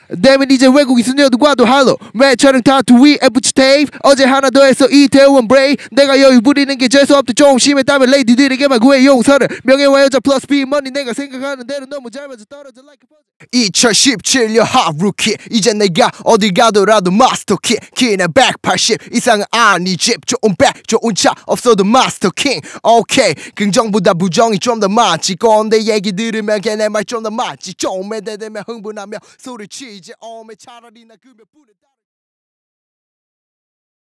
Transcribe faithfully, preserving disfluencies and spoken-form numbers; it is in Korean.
내면 이제 외국인 수녀들과도 할로 매처럼 타투위 에프치 테이프 어제 하나 더 했어 이태원 브레이 내가 여유 부리는 게 재수없대 좀 심했다면 레이디들에게만 구해 용서를 명예와 여자 플러스 비머니 내가 생각하는 대로 너무 잘 맞아 떨어져 like a 이천십칠 년 하루키 이제 내가 어디 가더라도 마스터키 키는 백팔십 이상은 아니지 좋은 백 좋은 차 없어도 마스터킹 오케이 긍정보다 부정이 좀 더 많지 꼰대 얘기 들으면 걔네 말 좀 더 맞지 좀 매대되면 흥분하며 소리치지 어메 차라리 나 그몇 분에